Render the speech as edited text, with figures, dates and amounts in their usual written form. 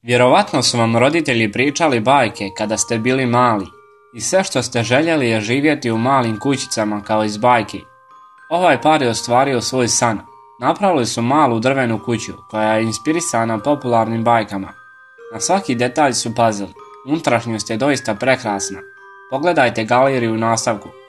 Vjerovatno su vam roditelji pričali bajke kada ste bili mali i sve što ste željeli je živjeti u malim kućicama kao iz bajki. Ovaj par je ostvario svoj san. Napravili su malu drvenu kuću koja je inspirisana popularnim bajkama. Na svaki detalj su pazili. Unutrašnjost je doista prekrasna. Pogledajte galeriju u nastavku.